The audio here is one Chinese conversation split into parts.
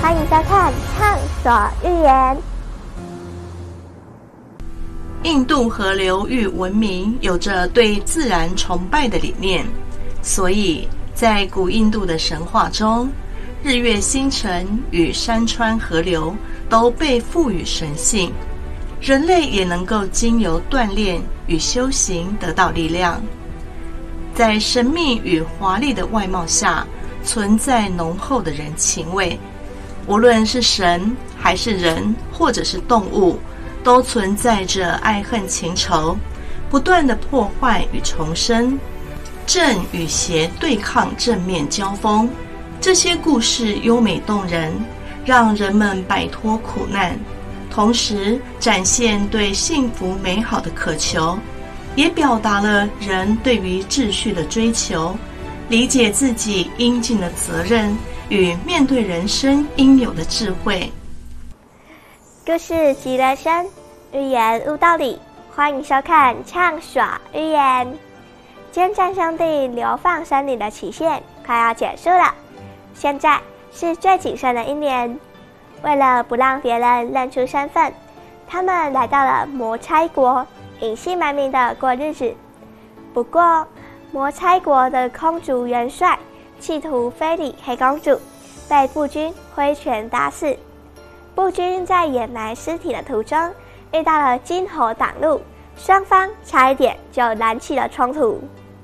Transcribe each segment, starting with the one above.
欢迎收看《畅所欲言》。 印度河流域文明有着对自然崇拜的理念，所以在古印度的神话中，日月星辰与山川河流都被赋予神性，人类也能够经由锻炼与修行得到力量。在神秘与华丽的外貌下，存在浓厚的人情味。无论是神还是人，或者是动物，都存在着爱恨情仇，不断的破坏与重生，正与邪对抗，正面交锋。这些故事优美动人，让人们摆脱苦难，同时展现对幸福美好的渴求，也表达了人对于秩序的追求，理解自己应尽的责任与面对人生应有的智慧。 故事即人生，寓言悟道理，欢迎收看《畅所欲言》。坚战兄弟流放生灵的期限快要结束了，现在是最谨慎的一年。为了不让别人认出身份，他们来到了魔差国，隐姓埋名的过日子。不过魔差国的空族元帅企图非礼黑公主，被步军挥拳打死。步军在掩埋尸体的途中遇到了金猴挡路，双方差一点就燃起了冲突。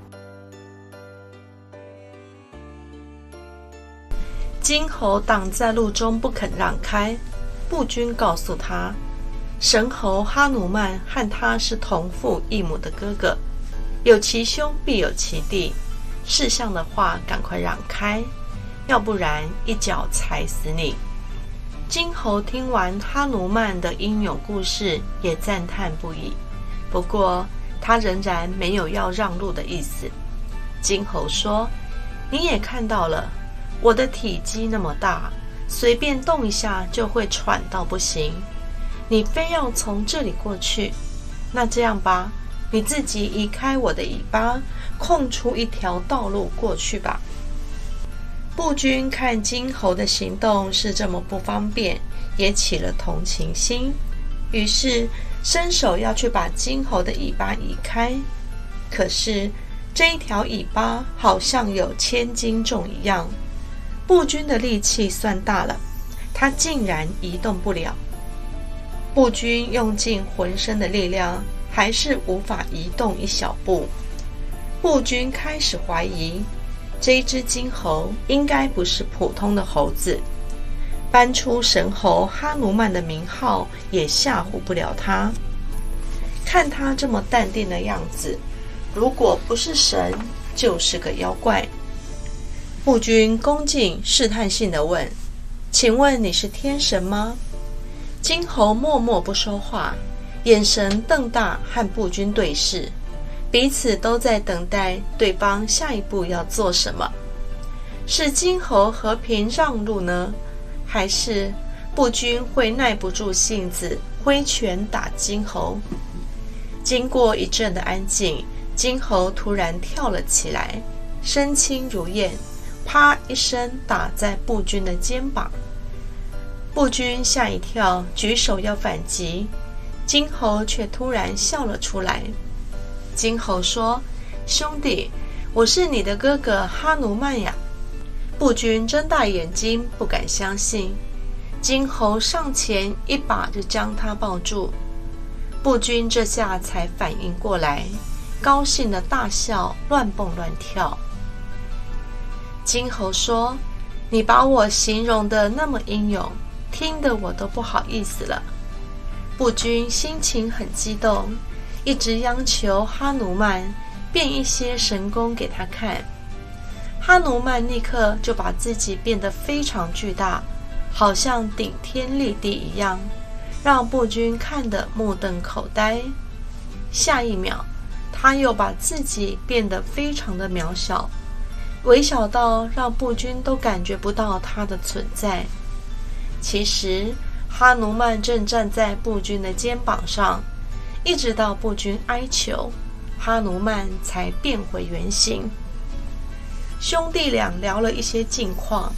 金猴挡在路中不肯让开，步军告诉他，神猴哈努曼和他是同父异母的哥哥，有其兄必有其弟，识相的话赶快让开，要不然一脚踩死你。金猴听完哈努曼的英勇故事，也赞叹不已，不过他仍然没有要让路的意思。金猴说，你也看到了，我的体积那么大，随便动一下就会喘到不行，你非要从这里过去，那这样吧，你自己移开我的尾巴，空出一条道路过去吧。步军看金猴的行动是这么不方便，也起了同情心，于是伸手要去把金猴的尾巴移开。可是这一条尾巴好像有千斤重一样，步军的力气算大了，他竟然移动不了。步军用尽浑身的力量，还是无法移动一小步。步军开始怀疑，这一只金猴应该不是普通的猴子，搬出神猴哈努曼的名号也吓唬不了他。看他这么淡定的样子，如果不是神，就是个妖怪。步军恭敬试探性地问，请问你是天神吗？金猴默默不说话，眼神瞪大，和步军对视，彼此都在等待对方下一步要做什么。是金猴和平让路呢，还是步军会耐不住性子挥拳打金猴？经过一阵的安静，金猴突然跳了起来，身轻如燕，啪一声打在步军的肩膀。步军吓一跳，举手要反击，金猴却突然笑了出来。金猴说，兄弟，我是你的哥哥哈努曼呀。步军睁大眼睛不敢相信，金猴上前一把就将他抱住。步军这下才反应过来，高兴的大笑，乱蹦乱跳。金猴说，你把我形容的那么英勇，听得我都不好意思了。步军心情很激动，一直央求哈努曼变一些神功给他看。哈努曼立刻就把自己变得非常巨大，好像顶天立地一样，让步军看得目瞪口呆。下一秒，他又把自己变得非常的渺小，微小到让步军都感觉不到他的存在。其实哈努曼正站在步军的肩膀上，一直到步军哀求，哈努曼才变回原形。兄弟俩聊了一些近况，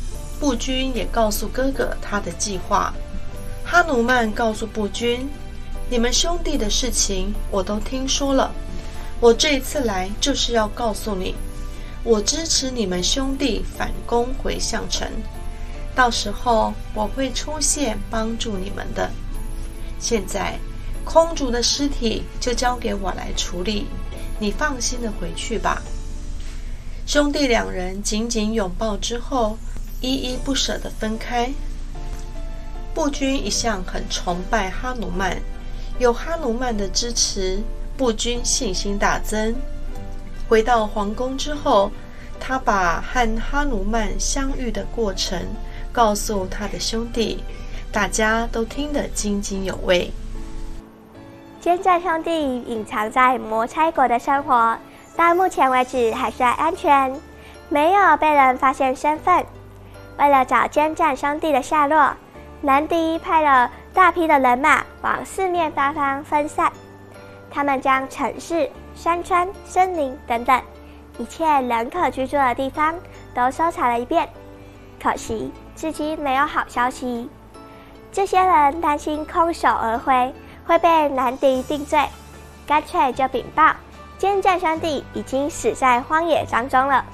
步军也告诉哥哥他的计划。哈努曼告诉步军，你们兄弟的事情我都听说了，我这一次来就是要告诉你，我支持你们兄弟反攻回项城，到时候我会出现帮助你们的。现在空竹的尸体就交给我来处理，你放心的回去吧。兄弟两人紧紧拥抱之后，依依不舍地分开。步军一向很崇拜哈努曼，有哈努曼的支持，步军信心大增。回到皇宫之后，他把和哈努曼相遇的过程告诉他的兄弟，大家都听得津津有味。 奸战兄弟隐藏在魔差国的生活，到目前为止还算安全，没有被人发现身份。为了找奸战兄弟的下落，南迪派了大批的人马往四面八方分散，他们将城市、山川、森林等等一切人可居住的地方都搜查了一遍，可惜至今没有好消息。这些人担心空手而回会被南迪定罪，干脆就禀报奸战兄弟已经死在荒野当中了。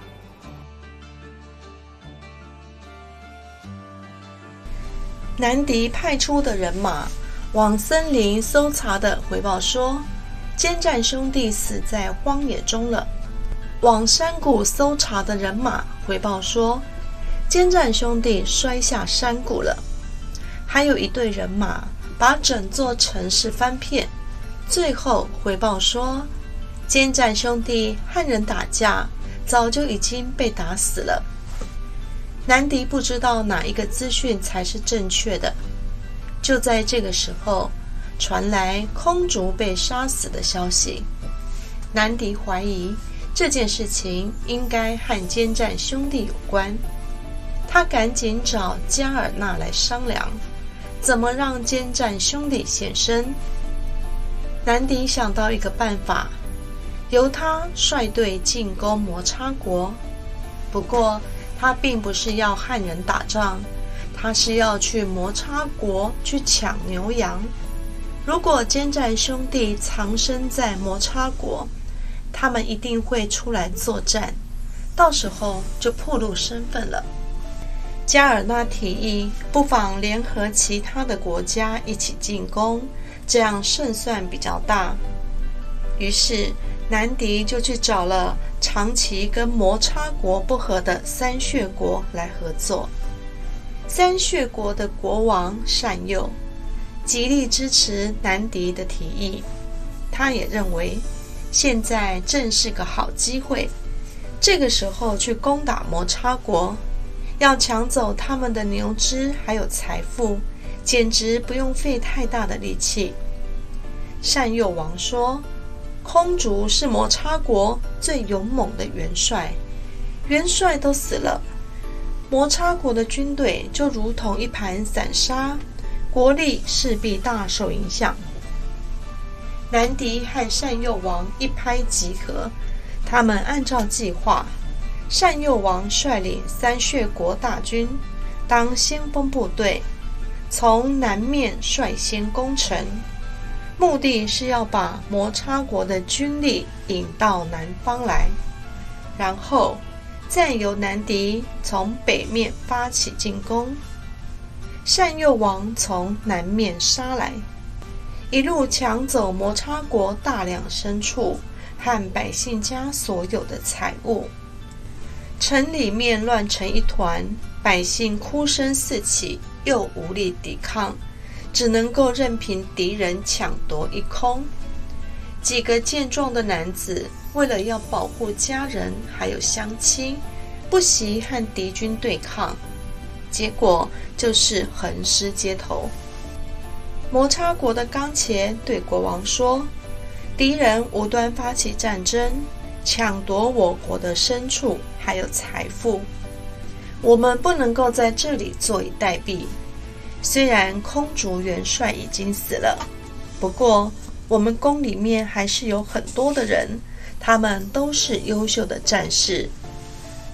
南迪派出的人马往森林搜查的回报说，奸战兄弟死在荒野中了。往山谷搜查的人马回报说，奸战兄弟摔下山谷了。还有一队人马把整座城市翻遍，最后回报说，奸战兄弟和人打架，早就已经被打死了。南迪不知道哪一个资讯才是正确的。就在这个时候，传来空竹被杀死的消息。南迪怀疑这件事情应该和奸战兄弟有关，他赶紧找加尔纳来商量，怎么让奸战兄弟现身。南迪想到一个办法，由他率队进攻摩擦国。不过他并不是要和人打仗，他是要去摩擦国去抢牛羊。如果奸战兄弟藏身在摩擦国，他们一定会出来作战，到时候就暴露身份了。加尔纳提议，不妨联合其他的国家一起进攻，这样胜算比较大。于是南迪就去找了长期跟摩擦国不和的三血国来合作。三血国的国王善诱极力支持南迪的提议，他也认为现在正是个好机会，这个时候去攻打摩擦国，要抢走他们的牛只还有财富，简直不用费太大的力气。善诱王说，空竹是摩擦国最勇猛的元帅，元帅都死了，摩擦国的军队就如同一盘散沙，国力势必大受影响。南迪和善诱王一拍即合，他们按照计划，善诱王率领三血国大军当先锋部队，从南面率先攻城，目的是要把摩擦国的军力引到南方来，然后再由南迪从北面发起进攻，善诱王从南面杀来，一路抢走摩擦国大量牲畜和百姓家所有的财物。城里面乱成一团，百姓哭声四起，又无力抵抗，只能够任凭敌人抢夺一空。几个健壮的男子为了要保护家人还有乡亲，不惜和敌军对抗，结果就是横尸街头。摩擦国的冈茄对国王说，敌人无端发起战争，抢夺我国的牲畜还有财富，我们不能够在这里坐以待毙。虽然空竹元帅已经死了，不过我们宫里面还是有很多的人，他们都是优秀的战士。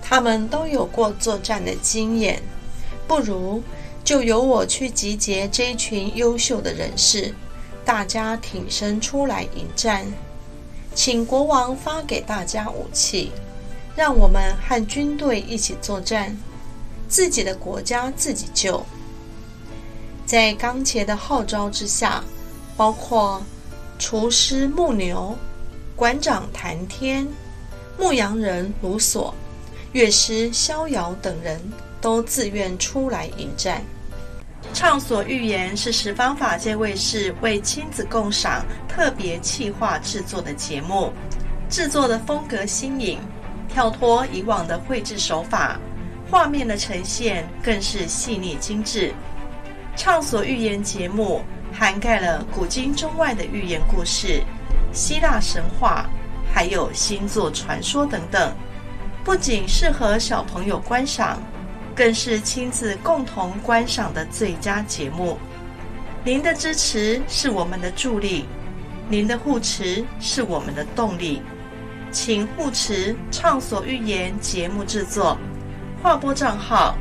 他们都有过作战的经验，不如就由我去集结这一群优秀的人士，大家挺身出来迎战，请国王发给大家武器，让我们和军队一起作战，自己的国家自己救。在刚强的号召之下，包括厨师牧牛、馆长谭天、牧羊人卢索、乐师逍遥等人都自愿出来迎战。畅所欲言是十方法界卫视为亲子共赏特别企划制作的节目，制作的风格新颖，跳脱以往的绘制手法，画面的呈现更是细腻精致。畅所欲言节目涵盖了古今中外的寓言故事、希腊神话，还有星座传说等等，不仅适合小朋友观赏，更是亲子共同观赏的最佳节目。您的支持是我们的助力，您的护持是我们的动力，请护持畅所欲言节目制作，划拨账号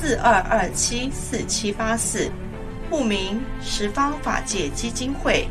42274784，户名十方法界基金会。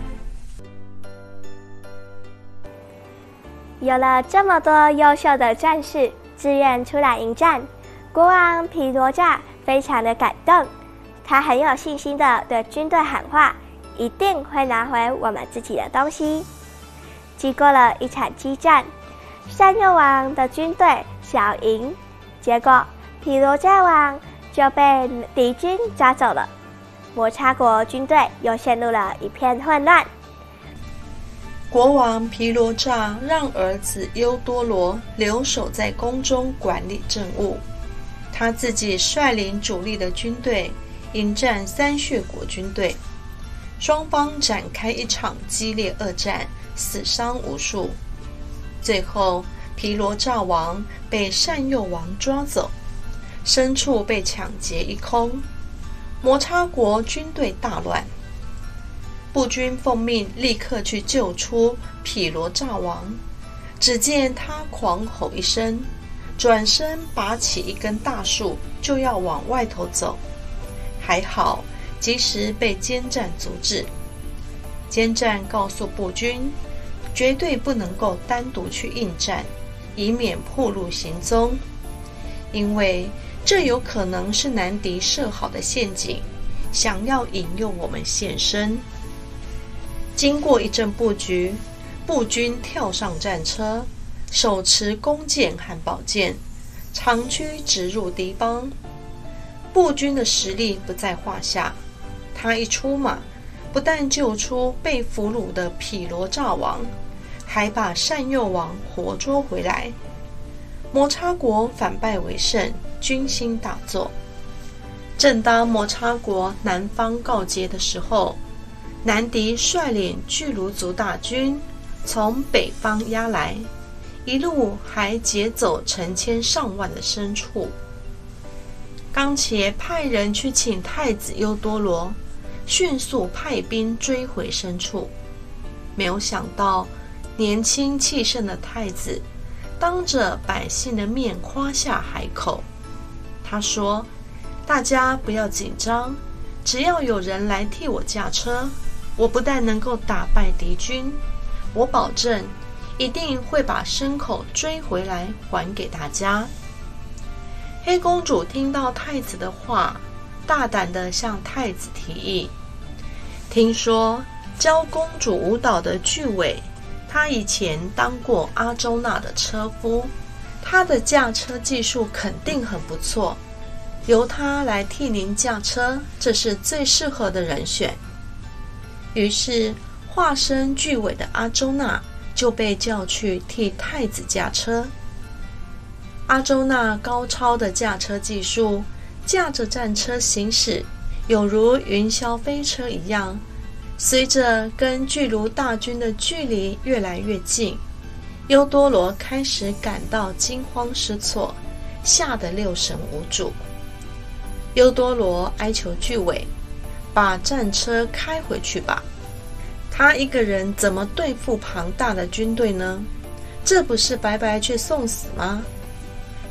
有了这么多优秀的战士自愿出来迎战，国王皮罗乍非常的感动，他很有信心地对军队喊话，一定会拿回我们自己的东西。经过了一场激战，善诱王的军队小赢，结果皮罗乍王就被敌军抓走了，摩擦国军队又陷入了一片混乱。 国王皮罗乍让儿子优多罗留守在宫中管理政务，他自己率领主力的军队迎战三血国军队，双方展开一场激烈恶战，死伤无数。最后皮罗乍王被善诱王抓走，牲畜被抢劫一空，摩擦国军队大乱。步军奉命立刻去救出毗罗乍王，只见他狂吼一声，转身拔起一根大树，就要往外头走。还好及时被监战阻止。监战告诉步军，绝对不能够单独去应战，以免暴露行踪，因为这有可能是南敌设好的陷阱，想要引诱我们现身。经过一阵布局，步军跳上战车，手持弓箭和宝剑，长驱直入敌邦。步军的实力不在话下，他一出马，不但救出被俘虏的毗罗乍王，还把善诱王活捉回来。摩擦国反败为胜，军心大作。正当摩擦国南方告捷的时候，南敌率领巨卢族大军从北方压来，一路还劫走成千上万的牲畜。刚且派人去请太子优多罗，迅速派兵追回牲畜。没有想到，年轻气盛的太子当着百姓的面夸下海口。他说：“大家不要紧张，只要有人来替我驾车，我不但能够打败敌军，我保证一定会把牲口追回来还给大家。”黑公主听到太子的话，大胆地向太子提议，听说教公主舞蹈的巨尾，他以前当过阿周那的车夫，他的驾车技术肯定很不错，由他来替您驾车，这是最适合的人选。于是化身巨尾的阿周那就被叫去替太子驾车。阿周那高超的驾车技术，驾着战车行驶，有如云霄飞车一样。随着跟巨卢大军的距离越来越近，优多罗开始感到惊慌失措，吓得六神无主。优多罗哀求巨尾，把战车开回去吧，他一个人怎么对付庞大的军队呢？这不是白白去送死吗？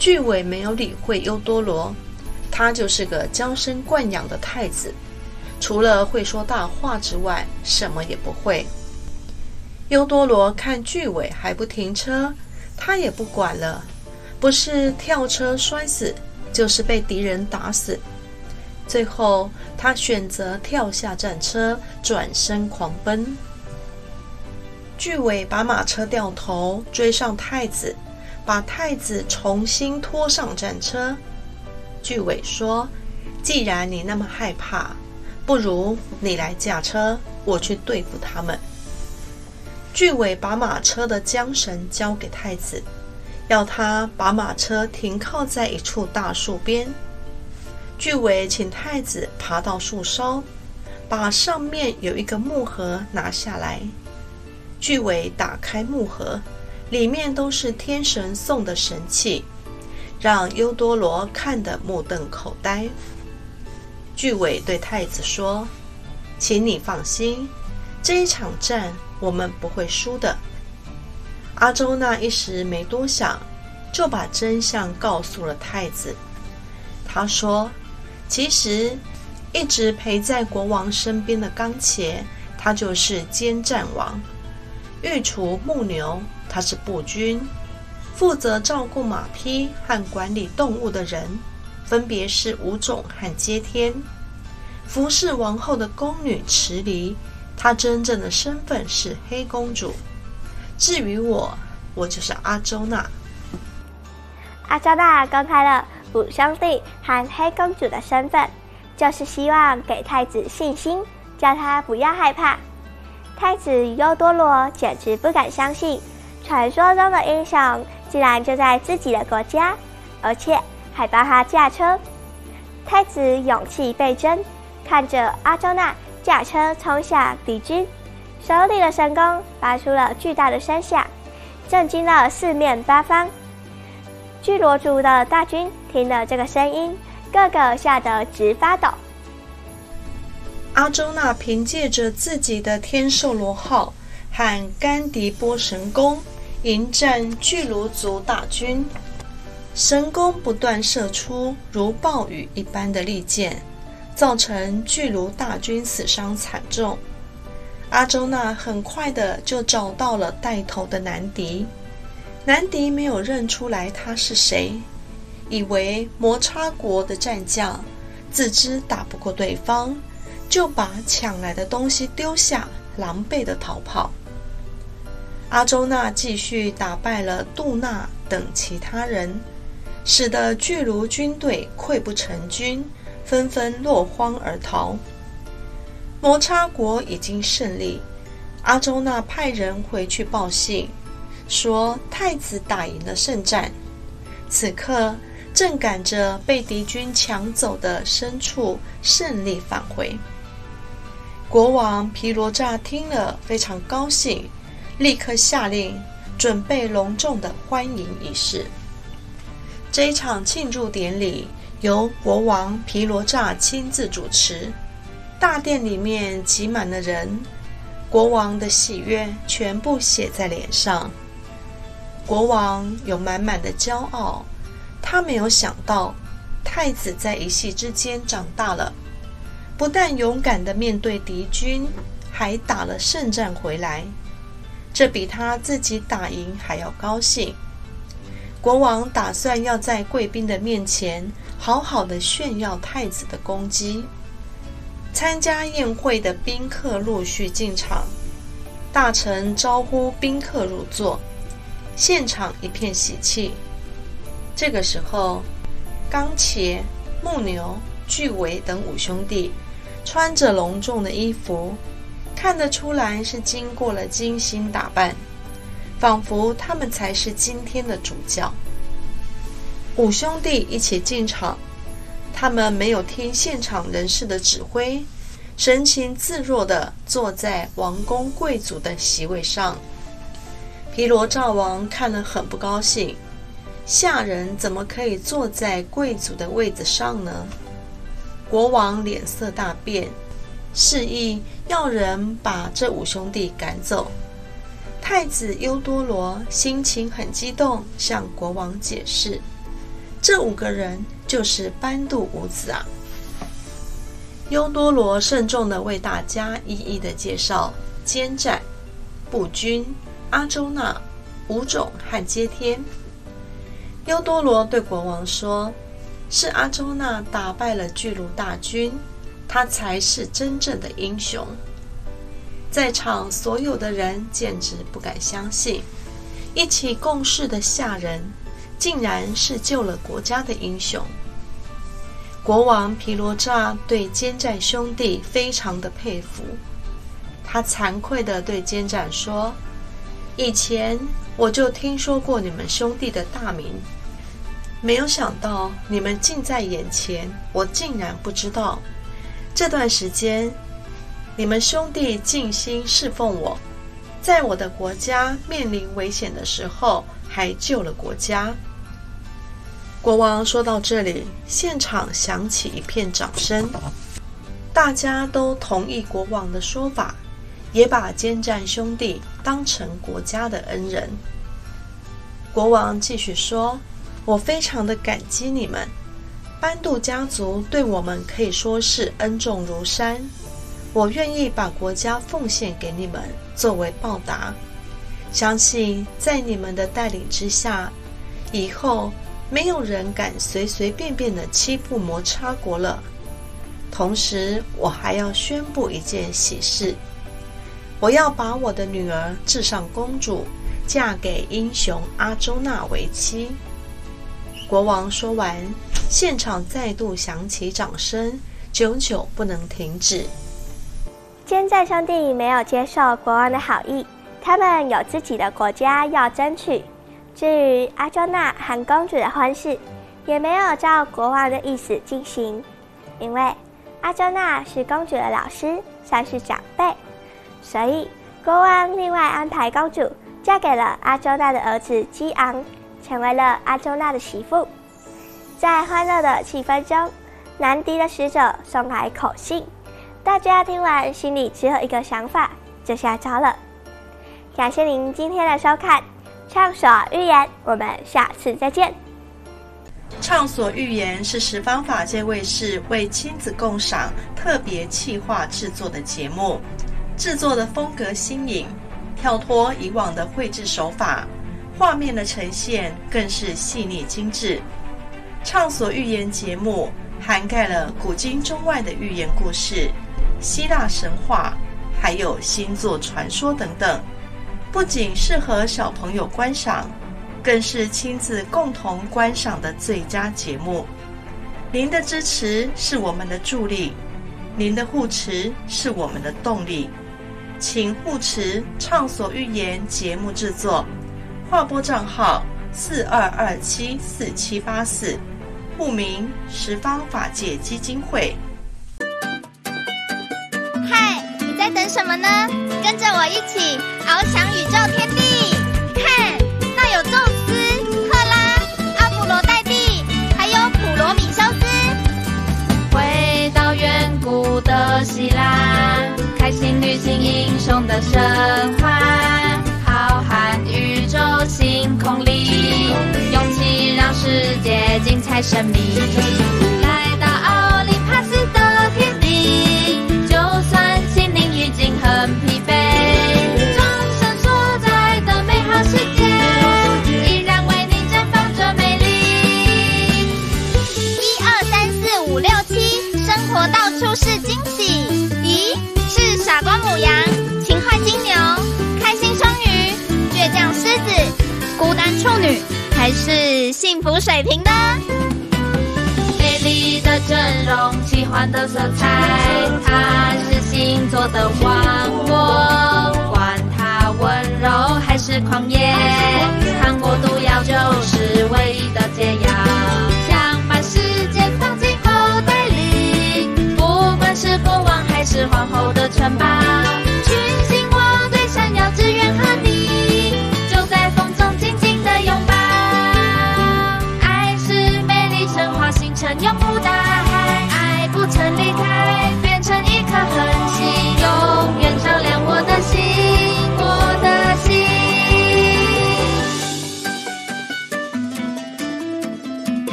巨尾没有理会优多罗，他就是个娇生惯养的太子，除了会说大话之外，什么也不会。优多罗看巨尾还不停车，他也不管了，不是跳车摔死，就是被敌人打死。最后他选择跳下战车，转身狂奔。巨尾把马车掉头，追上太子，把太子重新拖上战车。巨尾说：既然你那么害怕，不如你来驾车，我去对付他们。巨尾把马车的缰绳交给太子，要他把马车停靠在一处大树边。巨尾请太子爬到树梢，把上面有一个木盒拿下来。巨尾打开木盒，里面都是天神送的神器，让优多罗看得目瞪口呆。巨尾对太子说：请你放心，这一场战我们不会输的。阿周那一时没多想，就把真相告诉了太子。他说：其实一直陪在国王身边的钢茄，他就是监战王；御厨木牛，他是步军；负责照顾马匹和管理动物的人，分别是五种和接天；服侍王后的宫女池离，她真正的身份是黑公主。至于我就是阿周那。 阿周那公开了五兄弟和黑公主的身份，就是希望给太子信心，叫他不要害怕。太子优多罗简直不敢相信，传说中的英雄竟然就在自己的国家，而且还帮他驾车。太子勇气倍增，看着阿周那驾车冲向敌军，手里的神弓发出了巨大的声响，震惊了四面八方。巨罗族的大军听了这个声音，个个吓得直发抖。 阿周那凭借着自己的天寿罗号和甘迪波神弓迎战巨罗族大军，神弓不断射出如暴雨一般的利箭，造成巨罗大军死伤惨重。阿周那很快的就找到了带头的南迪，南迪没有认出来他是谁，以为摩擦国的战将，自知打不过对方，就把抢来的东西丢下，狼狈的逃跑。阿周那继续打败了杜纳等其他人，使得巨卢军队溃不成军，纷纷落荒而逃。摩擦国已经胜利，阿周那派人回去报信，说太子打赢了胜战，此刻正赶着被敌军抢走的牲畜胜利返回。国王皮罗乍听了非常高兴，立刻下令准备隆重的欢迎仪式。这一场庆祝典礼由国王皮罗乍亲自主持，大殿里面挤满了人，国王的喜悦全部写在脸上。国王有满满的骄傲，他没有想到太子在一夕之间长大了，不但勇敢地面对敌军，还打了胜战回来，这比他自己打赢还要高兴。国王打算要在贵宾的面前好好的炫耀太子的功绩。参加宴会的宾客陆续进场，大臣招呼宾客入座，现场一片喜气。这个时候，钢茄、木牛、巨尾等五兄弟穿着隆重的衣服，看得出来是经过了精心打扮，仿佛他们才是今天的主角。五兄弟一起进场，他们没有听现场人士的指挥，神情自若地坐在王公贵族的席位上。皮罗乍王看了很不高兴，下人怎么可以坐在贵族的位子上呢？国王脸色大变，示意要人把这五兄弟赶走。太子优多罗心情很激动，向国王解释， 这5个人就是班杜5子啊。优多罗慎重地为大家一一的介绍坚战、步军、阿周那、五种和接天。优多罗对国王说，是阿周那打败了巨鹿大军，他才是真正的英雄。在场所有的人简直不敢相信，一起共事的下人竟然是救了国家的英雄。国王皮罗乍对坚战兄弟非常的佩服，他惭愧地对坚战说，以前我就听说过你们兄弟的大名，没有想到你们近在眼前，我竟然不知道。这段时间你们兄弟尽心侍奉我，在我的国家面临危险的时候还救了国家。国王说到这里，现场响起一片掌声，大家都同意国王的说法，也把坚战兄弟当成国家的恩人。国王继续说，我非常的感激你们，班杜家族对我们可以说是恩重如山，我愿意把国家奉献给你们作为报答。相信在你们的带领之下，以后没有人敢随随便便的欺负摩擦国了。同时我还要宣布一件喜事，我要把我的女儿至上公主嫁给英雄阿周那为妻。国王说完，现场再度响起掌声，久久不能停止。 坚战兄弟没有接受国王的好意，他们有自己的国家要争取。至于阿周那和公主的婚事，也没有照国王的意思进行，因为阿周那是公主的老师，算是长辈，所以国王另外安排公主嫁给了阿周那的儿子基昂，成为了阿周那的媳妇。在欢乐的气氛中，南迪的使者送来口信，大家听完心里只有一个想法，就下招了。感谢您今天的收看，畅所欲言，我们下次再见。 畅所欲言是十方法界卫视为亲子共赏特别企划制作的节目，制作的风格新颖，跳脱以往的绘制手法，画面的呈现更是细腻精致。畅所欲言节目涵盖了古今中外的寓言故事、希腊神话，还有星座传说等等，不仅适合小朋友观赏，更是亲子共同观赏的最佳节目。您的支持是我们的助力，您的护持是我们的动力，请护持畅所欲言节目制作，划拨账号42274784，户名十方法界基金会。 嗨，你在等什么呢？跟着我一起翱翔宇宙天地！看，那有宙斯、赫拉、阿芙罗黛蒂，还有普罗米修斯。 回到远古的希腊，开心旅行英雄的神话，浩瀚宇宙星空里，勇气让世界精彩神秘。来到奥林帕斯的天地，就算心灵已经很疲惫，众神所在的美好世界，依然为你绽放着美丽。 1、2、3、4、5、6、7，生活到处是惊喜。咦，是傻瓜母羊、勤快金牛、开心双鱼、倔强狮子、孤单处女，还是幸福水瓶呢？ 美丽的阵容，奇幻的色彩，它是星座的王国，管它温柔还是狂野，糖果毒药就是唯一的解药，想把世界放进口袋里，不管是国王还是皇后的城堡。